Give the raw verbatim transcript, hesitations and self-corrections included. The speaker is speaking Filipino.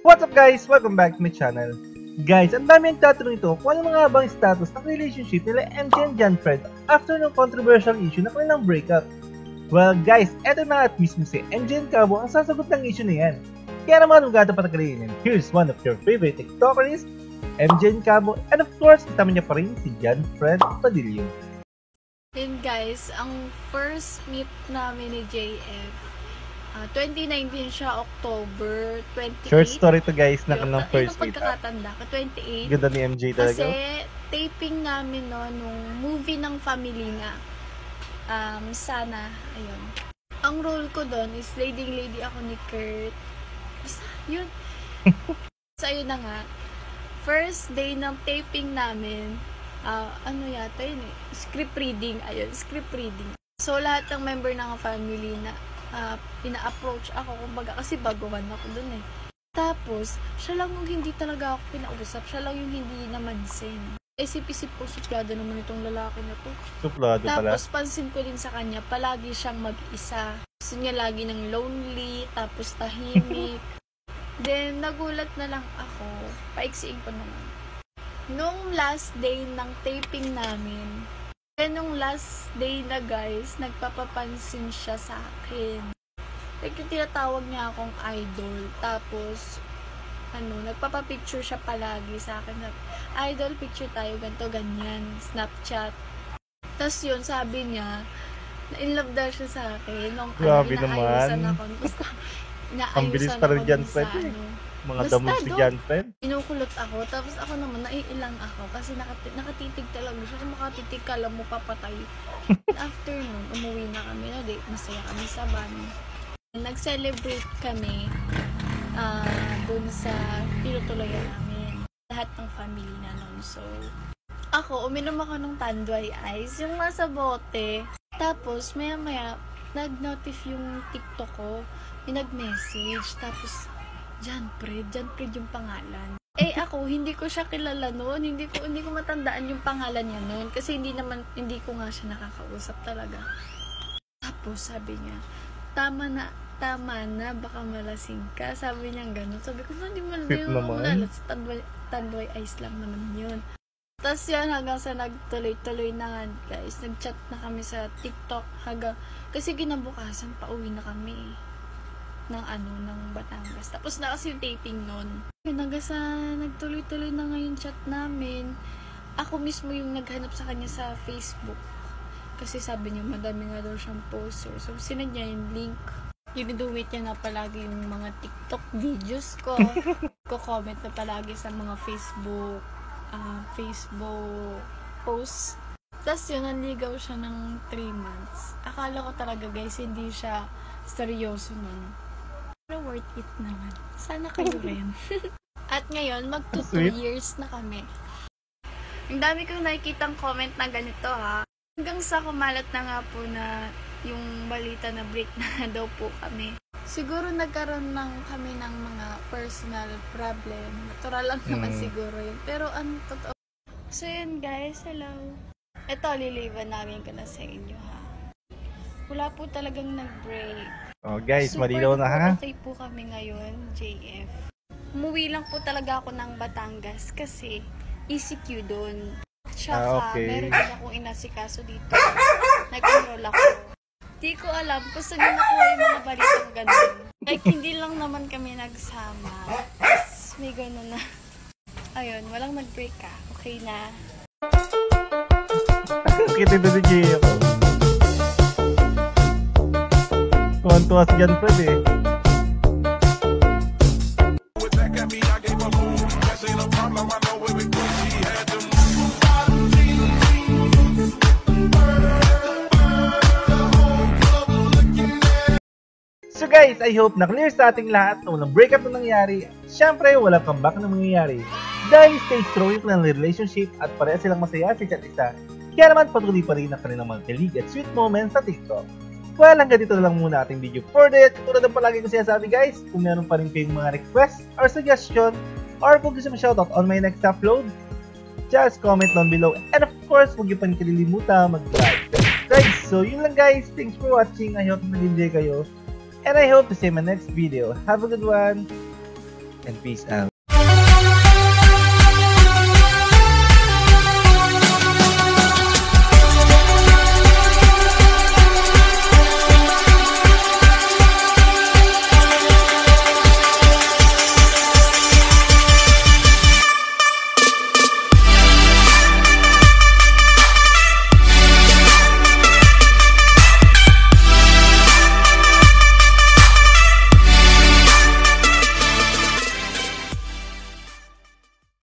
What's up guys? Welcome back to my channel. Guys, ang dami ang tatanong ito kung ano mga bang status ng relationship nila M J and JohnFred after ng controversial issue na kanilang breakup. Well guys, eto na at mismo si M J Encabo ang sasagot ng issue na yan. Kaya naman huwag gato patagalin, here's one of your favorite TikTokers, M J Encabo, and of course kasama niya pa rin si JohnFred Padillo. And guys, ang first meet namin ni J F, uh, twenty nineteen siya, October twenty-eighth. Short story to guys na kanilang first meet. Pagkakatanda ka, twenty-eight. Ganda ni M J talaga. Kasi taping namin no, nung movie ng family na um, Sana, ayun. Ang role ko doon is leading lady ako ni Kurt. Basta, yun. So, ayun na nga. First day ng taping namin, Uh, ano yata yun eh, script reading, ayun, script reading. So, lahat ng member ng family na uh, pina-approach ako, kumbaga, kasi baguhan ako dun eh. Tapos, siya lang yung hindi talaga ako pinausap, siya lang yung hindi namansin. Isip-isip ko, suplado naman itong lalaki na to. Suplado pala. Tapos, pansin ko din sa kanya, palagi siyang mag-isa. Gusto niya lagi ng lonely, tapos tahimik. Then, nagulat na lang ako, paiksiin ko naman. Nung last day ng taping namin, then nung last day na guys, nagpapapansin siya sa akin. Like, yung tinatawag niya akong idol. Tapos, ano, nagpapapicture siya palagi sa akin. Idol, picture tayo, ganito, ganyan. Snapchat. Tapos yun, sabi niya, na-in love daw siya sa akin. Nung grabe ano, naman. ako. Basta, ang bilis pa rin dyan, Fred. Mga damog si JohnFred. Inukulot ako, tapos ako naman, naiilang ako kasi nakati nakatitig talaga siya. Kung makatitig ka lang mo, papatay. After nun, umuwi na kami. No, di, masaya kami sa van. Nag-celebrate kami uh, dun sa pinutulayan namin. Lahat ng family na nun. So, ako, uminom ako ng tanduay ice, yung nasa bote. Tapos, maya-maya, nag-notif yung TikTok ko. May nag-message. Tapos, JohnFred, JohnFred yung pangalan. Eh ako, hindi ko siya kilala noon, hindi ko hindi ko matandaan yung pangalan niya noon kasi hindi naman hindi ko nga siya nakakausap talaga. Tapos sabi niya, "Tama na, tama na, baka malasing ka." Sabi niya gano'n. Sabi ko, "Hindi mo naman, tanduay, tanduay ice lang naman 'yun." Tapos yan, hanggang sa nagtuloy-tuloy na nga guys, nag-chat na kami sa TikTok hanggang kasi kinabukasan pauwi na kami ng ano, ng Batangas. Tapos na kasi yung taping nun. Hanggang sa nagtuloy-tuloy na nga yung chat namin. Ako mismo yung naghanap sa kanya sa Facebook. Kasi sabi niya, madami nga daw siyang poster. So, sinad niya yung link. Diniduwit niya na palagi yung mga TikTok videos ko. Ko-comment na palagi sa mga Facebook uh, Facebook posts. Tapos yun, nanligaw siya ng three months. Akala ko talaga guys, hindi siya seryoso nun. Pero worth it naman. Sana kayo rin. At ngayon, magto two years na kami. Ang dami kong nakikitang comment na ganito ha. Hanggang sa kumalat na nga po na yung balita na break na daw po kami. Siguro nagkaroon lang kami ng mga personal problem. Natural lang naman mm. siguro yun. Pero ano, totoo. So yun guys, hello. Ito, liliwan namin ko na sa inyo ha. Wala po talagang nag-break. Oh guys, super malinaw na ha. Okay po kami ngayon, J F. Umuwi lang po talaga ako ng Batangas kasi E C Q doon. Tsaka, ah, okay. meron din akong inasikaso dito. Nag-enroll ako. Di ko alam kung saan yung nakuha yung mga balitang ganun. Like, hindi lang naman kami nagsama. Tapos, may ganun na. Ayun, walang nag-break ka. Okay na. Kita ito si J F. Tuwan-tuwa si JohnFred eh. So guys, I hope na clear sa ating lahat na walang breakup na nangyari. Siyempre, walang comeback na mangyayari. Dahil stay strong yung kanilang relationship at pareha silang masaya sa isa't isa. Kaya naman patuloy pa rin ang kanilang mga kilig at sweet moments sa TikTok. Well, hanggang dito na lang muna ating video for this. Tulad ng palagi ko sinasabi guys, kung meron pa rin kayong mga request or suggestion, or kung gusto mo shoutout on my next upload, just comment down below. And of course, huwag niyo pa rin kalilimutan mag-like. Guys, so yun lang guys. Thanks for watching. I hope nag-enjoy kayo. And I hope to see you in my next video. Have a good one. and peace out.